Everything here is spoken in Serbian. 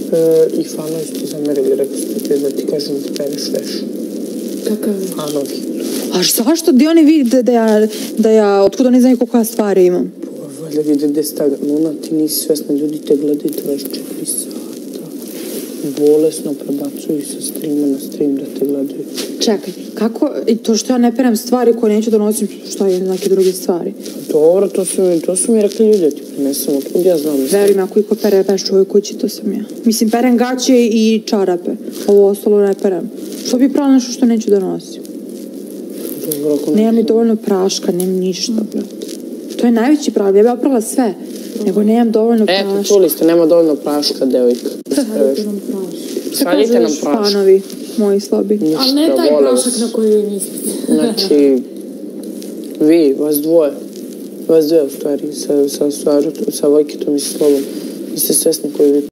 I fanovi su ti zamerili, rekao ste ti da ti kažem da pereš vešu. Kakav? Fanovi. A zašto? Gdje oni vide da ja, otkud oni znaju koliko ja stvari imam? Valjda vide gde staga. Luna, ti nisi svesna, ljudi te gledaju 24 sata. Bolesno prebacuju sa streama na stream da te gledaju. Čekaj, kako, i to što ja ne perem stvari koje neću da nosim, što je neke druge stvari? Dobro, to su mi rekli ljudi, ti prinesem, otkud ja znam. Veruj me, ako iko pere veš u ovoj kući, to sam ja. Mislim, perem gaće i čarape, ovo ostalo ne perem. Što bi prala nešto što neću da nosim? Nemam ni dovoljno praška, nemam ništa, brate. To je najveći problem, ja bi oprala sve, nego nemam dovoljno praška. Eto, čuli ste, nema dovoljno praška, devojka. Sadite nam praška. Fanovi, moji slobi. Ali ne taj prašak na koji vi mislite. Znači, vi, vas dvoje u stvari, sa Vojkitom i sa Slobom, niste svesni koji vi